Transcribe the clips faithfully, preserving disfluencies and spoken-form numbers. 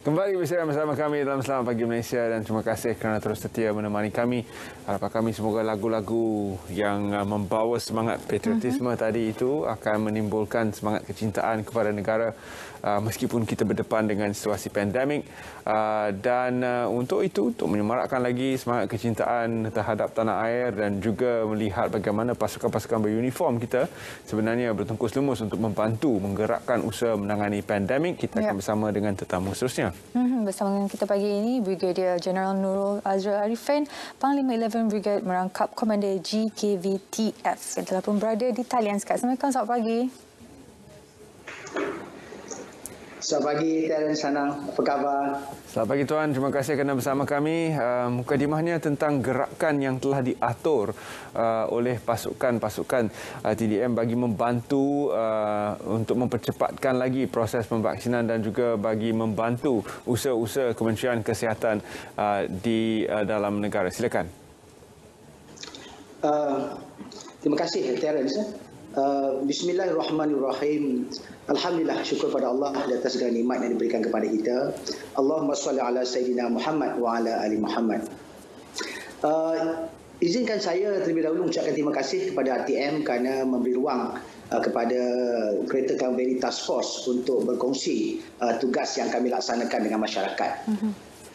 Kembali bersama bersama kami dalam Selamat Pagi Malaysia dan terima kasih kerana terus setia menemani kami. Harapan kami semoga lagu-lagu yang membawa semangat patriotisme uh-huh. tadi itu akan menimbulkan semangat kecintaan kepada negara uh, meskipun kita berdepan dengan situasi pandemik. Uh, dan uh, untuk itu, untuk menyemarakkan lagi semangat kecintaan terhadap tanah air dan juga melihat bagaimana pasukan-pasukan beruniform kita sebenarnya bertungkus lumus untuk membantu menggerakkan usaha menangani pandemik. Kita akan bersama dengan tetamu seterusnya. Hmm, bersama dengan kita pagi ini, Brigadier Jeneral Nurul Azra Arifin, Panglima eleven Brigade merangkap Komander G K V T F yang telah pun berada di talian sekarang. Assalamualaikum, selamat pagi. Selamat pagi, Terence Sanang. Apa khabar? Selamat pagi Tuan, terima kasih kerana bersama kami. Uh, mukadimahnya tentang gerakan yang telah diatur uh, oleh pasukan-pasukan uh, T D M bagi membantu uh, untuk mempercepatkan lagi proses pemvaksinan dan juga bagi membantu usaha-usaha Kementerian Kesihatan uh, di uh, dalam negara. Silakan. Uh, terima kasih, Terence. Uh, Bismillahirrahmanirrahim. Alhamdulillah, syukur pada Allah di atas segala nikmat yang diberikan kepada kita. Allahumma salli ala Sayyidina Muhammad wa ala ali Muhammad. Uh, izinkan saya terlebih dahulu mengucapkan terima kasih kepada R T M kerana memberi ruang uh, kepada Kereta Cavalry Task Force untuk berkongsi uh, tugas yang kami laksanakan dengan masyarakat. Uh-huh.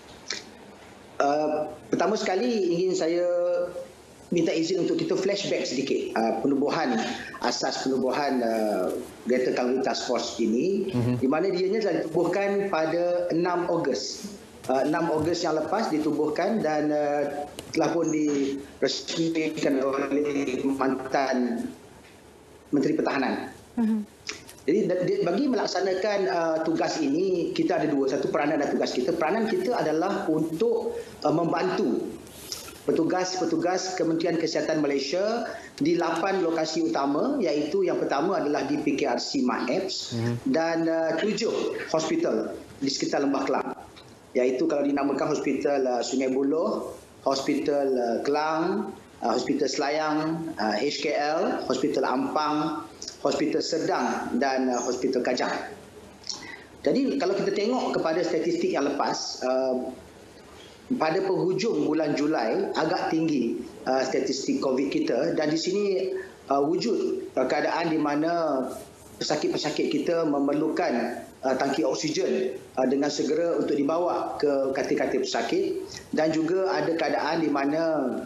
Uh, pertama sekali ingin saya minta izin untuk kita flashback sedikit uh, penubuhan asas penubuhan uh, Greater Cavalry Task Force ini, uh-huh. di mana dianya telah ditubuhkan pada enam Ogos. Uh, enam Ogos yang lepas ditubuhkan dan uh, telah pun diresmikan oleh mantan Menteri Pertahanan. Uh-huh. Jadi bagi melaksanakan uh, tugas ini, kita ada dua, satu peranan dan tugas kita. Peranan kita adalah untuk uh, membantu petugas-petugas Kementerian Kesihatan Malaysia di lapan lokasi utama, iaitu yang pertama adalah di P K R C MAEPS hmm. dan uh, tujuh hospital di sekitar Lembah Kelang, iaitu kalau dinamakan Hospital uh, Sungai Buloh, Hospital uh, Kelang, uh, Hospital Selayang, uh, H K L, Hospital Ampang, Hospital Serdang dan uh, Hospital Kajang. Jadi kalau kita tengok kepada statistik yang lepas, uh, pada penghujung bulan Julai agak tinggi uh, statistik COVID kita, dan di sini uh, wujud uh, keadaan di mana pesakit-pesakit kita memerlukan uh, tangki oksigen uh, dengan segera untuk dibawa ke katil-katil pesakit, dan juga ada keadaan di mana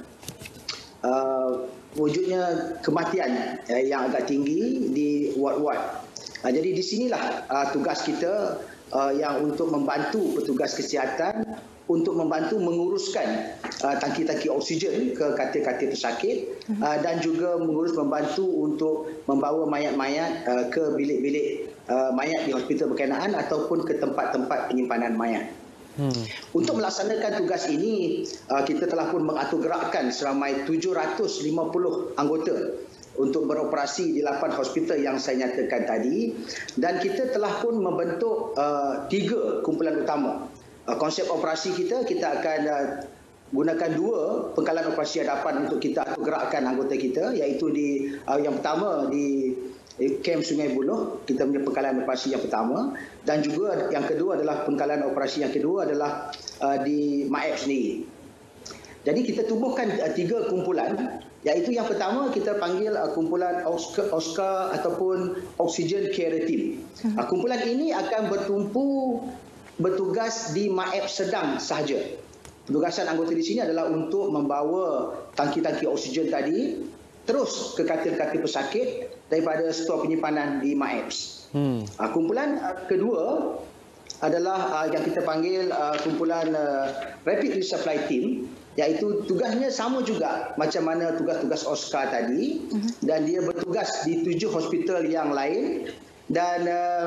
uh, wujudnya kematian uh, yang agak tinggi di ward-ward. Uh, jadi di sinilah uh, tugas kita uh, yang untuk membantu petugas kesihatan untuk membantu menguruskan uh, tangki-tangki oksigen ke katil-katil pesakit, uh, dan juga mengurus membantu untuk membawa mayat-mayat uh, ke bilik-bilik uh, mayat di hospital berkenaan ataupun ke tempat-tempat penyimpanan mayat. Hmm. Untuk melaksanakan tugas ini, uh, kita telah pun mengatur gerakkan seramai tujuh ratus lima puluh anggota untuk beroperasi di lapan hospital yang saya nyatakan tadi, dan kita telah pun membentuk uh, tiga kumpulan utama. Uh, konsep operasi kita, kita akan uh, gunakan dua pengkalan operasi hadapan untuk kita gerakkan anggota kita, iaitu di uh, yang pertama di Kem Sungai Buloh, kita punya pengkalan operasi yang pertama, dan juga yang kedua adalah pengkalan operasi yang kedua adalah uh, di MAEPS sendiri. Jadi kita tubuhkan uh, tiga kumpulan, iaitu yang pertama kita panggil uh, kumpulan Oscar, Oscar ataupun Oxygen Care Team. Uh, kumpulan ini akan bertumpu bertugas di MAEPS Sedang sahaja. Petugasan anggota di sini adalah untuk membawa tangki-tangki oksigen tadi terus ke katil-katil pesakit daripada stor penyimpanan di MAEPS. Hmm. Uh, kumpulan uh, kedua adalah uh, yang kita panggil uh, kumpulan uh, Rapid Resupply Team, iaitu tugasnya sama juga macam mana tugas-tugas Oscar tadi, uh-huh. dan dia bertugas di tujuh hospital yang lain, dan uh,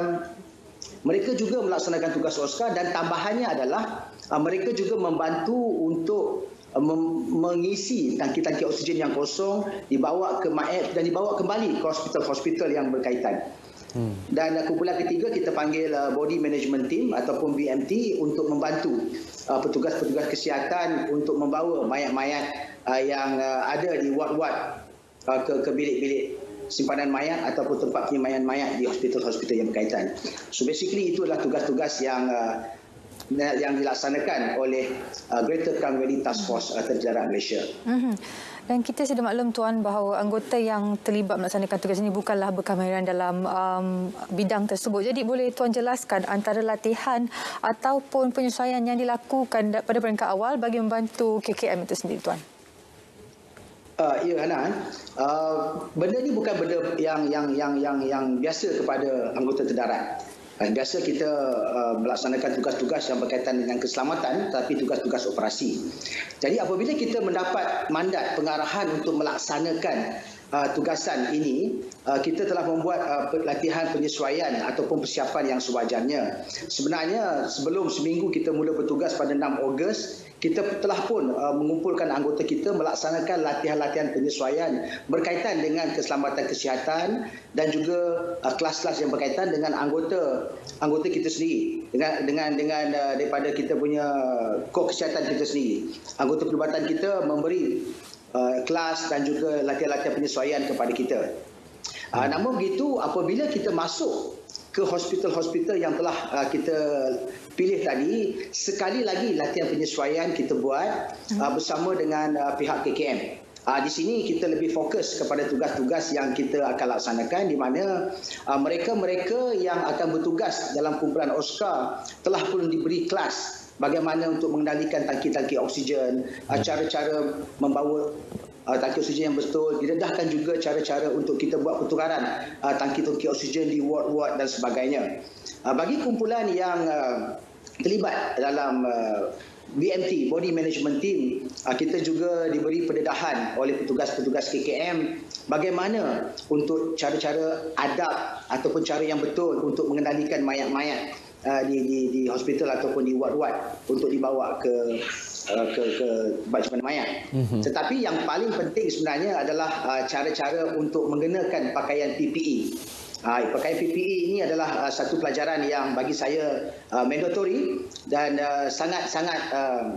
mereka juga melaksanakan tugas Oscar, dan tambahannya adalah uh, mereka juga membantu untuk uh, mem- mengisi tangki-tangki oksigen yang kosong, dibawa ke MAEPS dan dibawa kembali ke hospital-hospital yang berkaitan. Hmm. Dan uh, kumpulan ketiga kita panggil uh, Body Management Team ataupun B M T untuk membantu uh, petugas-petugas kesihatan untuk membawa mayat-mayat uh, yang uh, ada di ward-ward uh, ke, ke bilik-bilik simpanan mayat ataupun tempat penyimpanan mayat di hospital-hospital yang berkaitan. So basically itu adalah tugas-tugas yang uh, yang dilaksanakan oleh uh, Greater Klang Valley Task Force uh, Tentera Darat Malaysia. Mm-hmm. Dan kita sudah maklum Tuan bahawa anggota yang terlibat melaksanakan tugas ini bukanlah berkemahiran dalam um, bidang tersebut. Jadi boleh Tuan jelaskan antara latihan ataupun penyesuaian yang dilakukan pada peringkat awal bagi membantu K K M itu sendiri Tuan? Uh, ya Hana, uh, benda ni bukan benda yang yang yang yang yang biasa kepada anggota terdarat. Uh, biasa kita uh, melaksanakan tugas-tugas yang berkaitan dengan keselamatan, tapi tugas-tugas operasi. Jadi apabila kita mendapat mandat pengarahan untuk melaksanakan uh, tugasan ini, uh, kita telah membuat uh, latihan penyesuaian ataupun persiapan yang sewajarnya. Sebenarnya sebelum seminggu kita mula bertugas pada enam Ogos, kita telah pun uh, mengumpulkan anggota kita melaksanakan latihan-latihan penyesuaian berkaitan dengan keselamatan kesihatan dan juga uh, kelas-kelas yang berkaitan dengan anggota anggota kita sendiri, dengan dengan dengan uh, daripada kita punya kod kesihatan kita sendiri. Anggota perubatan kita memberi uh, kelas dan juga latihan-latihan penyesuaian kepada kita. Uh, namun begitu, apabila kita masuk ke hospital-hospital yang telah uh, kita pilih tadi, sekali lagi latihan penyesuaian kita buat uh, bersama dengan uh, pihak K K M. Uh, di sini kita lebih fokus kepada tugas-tugas yang kita akan laksanakan, di mana uh, mereka-mereka yang akan bertugas dalam kumpulan Oscar telah pun diberi kelas bagaimana untuk mengendalikan tangki-tangki oksigen, uh, cara-cara membawa Uh, tangki oksigen yang betul, didedahkan juga cara-cara untuk kita buat pertukaran uh, tangki-tangki oksigen di ward-ward dan sebagainya. Uh, bagi kumpulan yang uh, terlibat dalam uh, B M T, Body Management Team, uh, kita juga diberi pendedahan oleh petugas-petugas K K M bagaimana untuk cara-cara adab ataupun cara yang betul untuk mengendalikan mayat-mayat uh, di, di, di hospital ataupun di ward-ward untuk dibawa ke ke ke bacaan mayat. Mm-hmm. Tetapi yang paling penting sebenarnya adalah uh, cara-cara untuk mengenakan pakaian P P E. Uh, pakaian P P E ini adalah uh, satu pelajaran yang bagi saya uh, mandatory dan uh, sangat-sangat uh,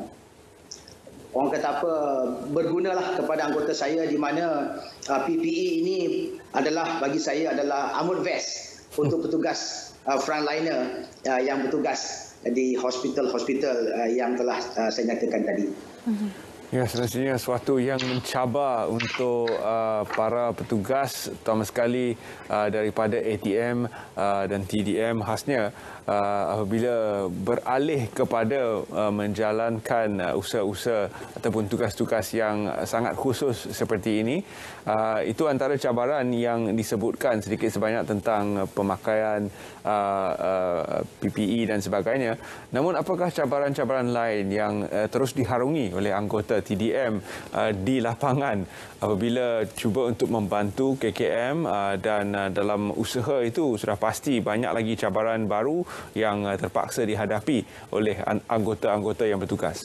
orang kata apa, bergunalah kepada anggota saya, di mana uh, P P E ini adalah bagi saya adalah armored vest untuk petugas uh, frontliner uh, yang bertugas di hospital-hospital uh, yang telah uh, saya nyatakan tadi. Ya, sebenarnya suatu yang mencabar untuk uh, para petugas, terutama sekali uh, daripada A T M uh, dan T D M, khasnya uh, apabila beralih kepada uh, menjalankan uh, usaha-usaha ataupun tugas-tugas yang sangat khusus seperti ini. Uh, itu antara cabaran yang disebutkan sedikit sebanyak tentang pemakaian uh, uh, P P E dan sebagainya. Namun apakah cabaran-cabaran lain yang uh, terus diharungi oleh anggota T D M uh, di lapangan apabila cuba untuk membantu K K M uh, dan uh, dalam usaha itu sudah pasti banyak lagi cabaran baru yang uh, terpaksa dihadapi oleh anggota-anggota yang bertugas?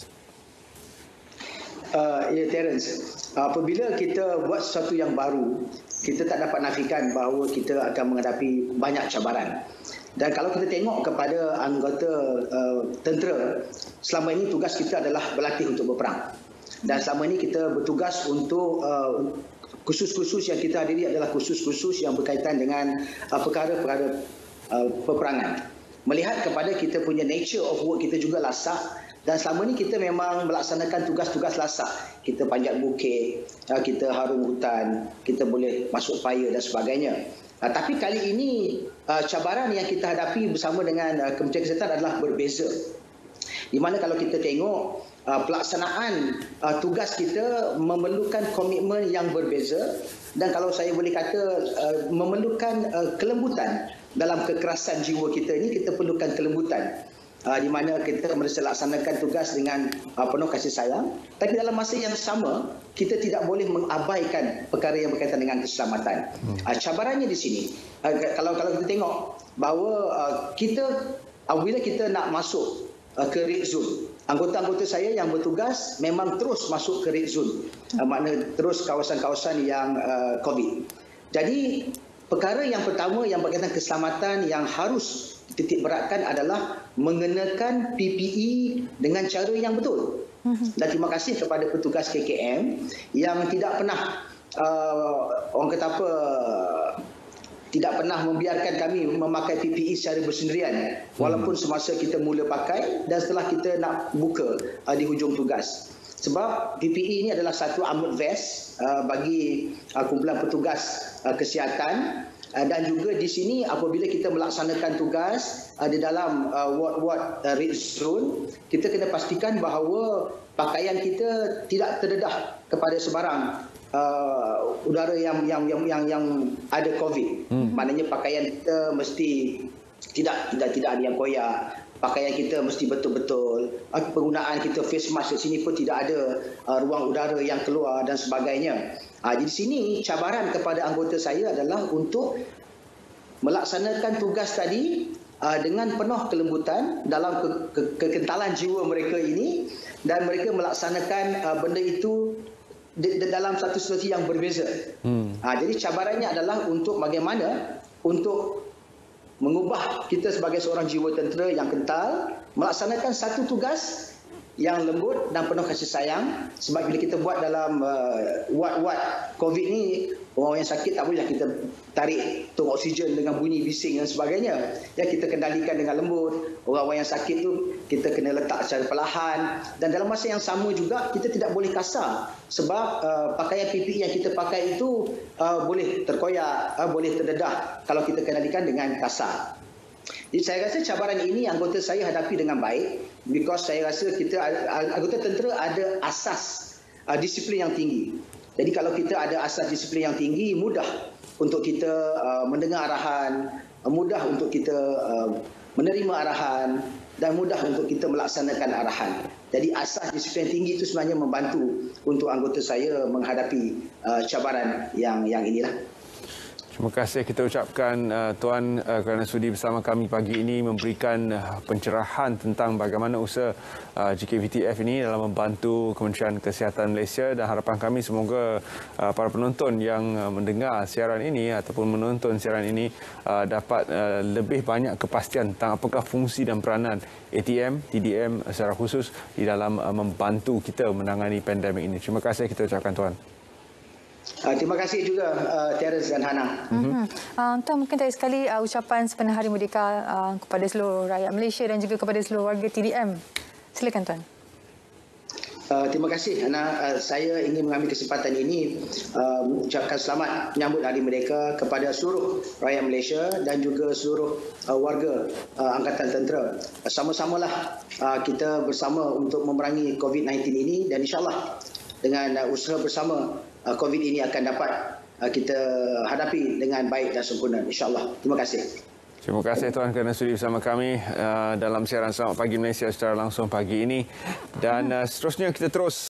Uh, ya, Terence, apabila kita buat sesuatu yang baru, kita tak dapat nafikan bahawa kita akan menghadapi banyak cabaran. Dan kalau kita tengok kepada anggota uh, tentera, selama ini tugas kita adalah berlatih untuk berperang. Dan selama ini kita bertugas untuk uh, khusus-khusus yang kita hadiri adalah khusus-khusus yang berkaitan dengan uh, perkara-perkara uh, peperangan. Melihat kepada kita punya nature of work kita juga lasak, dan selama ini kita memang melaksanakan tugas-tugas lasak. Kita panjat bukit, uh, kita harung hutan, kita boleh masuk fire dan sebagainya. Uh, tapi kali ini uh, cabaran yang kita hadapi bersama dengan uh, Kementerian Kesihatan adalah berbeza. Di mana kalau kita tengok uh, pelaksanaan uh, tugas kita memerlukan komitmen yang berbeza, dan kalau saya boleh kata uh, memerlukan uh, kelembutan dalam kekerasan jiwa kita ini. Kita perlukan kelembutan uh, di mana kita mesti laksanakan tugas dengan uh, penuh kasih sayang, tapi dalam masa yang sama kita tidak boleh mengabaikan perkara yang berkaitan dengan keselamatan. Hmm. Uh, cabarannya di sini uh, kalau kalau kita tengok bahawa uh, kita apabila kita nak masuk uh, ke red zone, anggota-anggota saya yang bertugas memang terus masuk ke red zone, uh, makna terus kawasan-kawasan yang uh, COVID. Jadi perkara yang pertama yang berkaitan keselamatan yang harus titik beratkan adalah mengenakan P P E dengan cara yang betul. Dan terima kasih kepada petugas K K M yang tidak pernah uh, orang kata apa tidak pernah membiarkan kami memakai P P E secara bersendirian walaupun semasa kita mula pakai dan setelah kita nak buka uh, di hujung tugas. Sebab P P E ini adalah satu armored vest uh, bagi uh, kumpulan petugas uh, kesihatan. Uh, dan juga di sini apabila kita melaksanakan tugas uh, di dalam uh, ward-ward uh, red zone, kita kena pastikan bahawa pakaian kita tidak terdedah kepada sebarang uh, udara yang yang yang yang, yang ada COVID. Hmm. Maknanya pakaian kita mesti tidak tidak tidak ada yang koyak. Pakaian kita mesti betul-betul. Penggunaan kita face mask di sini pun tidak ada uh, ruang udara yang keluar dan sebagainya. Uh, di sini cabaran kepada anggota saya adalah untuk melaksanakan tugas tadi uh, dengan penuh kelembutan dalam ke, ke, kekentalan jiwa mereka ini dan mereka melaksanakan uh, benda itu di, di dalam satu situasi yang berbeza. Hmm. Uh, jadi cabarannya adalah untuk bagaimana untuk mengubah kita sebagai seorang jiwa tentera yang kental, melaksanakan satu tugas yang lembut dan penuh kasih sayang. Sebab bila kita buat dalam uh, ward-ward COVID ni, orang yang sakit tak bolehlah kita tarik tung oksigen dengan bunyi bising dan sebagainya. Ya, kita kendalikan dengan lembut. Orang-orang yang sakit tu kita kena letak secara perlahan. Dan dalam masa yang sama juga kita tidak boleh kasar. Sebab uh, pakaian P P E yang kita pakai itu uh, boleh terkoyak, uh, boleh terdedah kalau kita kendalikan dengan kasar. Jadi saya rasa cabaran ini anggota saya hadapi dengan baik because saya rasa kita anggota tentera ada asas uh, disiplin yang tinggi. Jadi kalau kita ada asas disiplin yang tinggi, mudah untuk kita uh, mendengar arahan, uh, mudah untuk kita uh, menerima arahan dan mudah untuk kita melaksanakan arahan. Jadi asas disiplin tinggi itu sebenarnya membantu untuk anggota saya menghadapi uh, cabaran yang yang inilah. Terima kasih kita ucapkan uh, Tuan uh, kerana sudi bersama kami pagi ini memberikan uh, pencerahan tentang bagaimana usaha uh, J K V T F ini dalam membantu Kementerian Kesihatan Malaysia, dan harapan kami semoga uh, para penonton yang uh, mendengar siaran ini ataupun menonton siaran ini uh, dapat uh, lebih banyak kepastian tentang apakah fungsi dan peranan A T M, T D M secara khusus di dalam uh, membantu kita menangani pandemik ini. Terima kasih kita ucapkan Tuan. Uh, terima kasih juga uh, Terence dan Hana. Mm-hmm. Uh, Tuan, mungkin tadi sekali uh, ucapan sepenuh Hari Merdeka uh, kepada seluruh rakyat Malaysia dan juga kepada seluruh warga T D M. Silakan Tuan. Uh, terima kasih Hana. Uh, saya ingin mengambil kesempatan ini uh, mengucapkan selamat menyambut Hari Merdeka kepada seluruh rakyat Malaysia dan juga seluruh uh, warga uh, Angkatan Tentera. Uh, sama-samalah uh, kita bersama untuk memerangi COVID sembilan belas ini dan insyaAllah dengan uh, usaha bersama uh, COVID ini akan dapat uh, kita hadapi dengan baik dan sempurna, insyaAllah. Terima kasih. Terima kasih Tuan kerana sudi bersama kami uh, dalam siaran Selamat Pagi Malaysia secara langsung pagi ini. Dan uh, seterusnya kita terus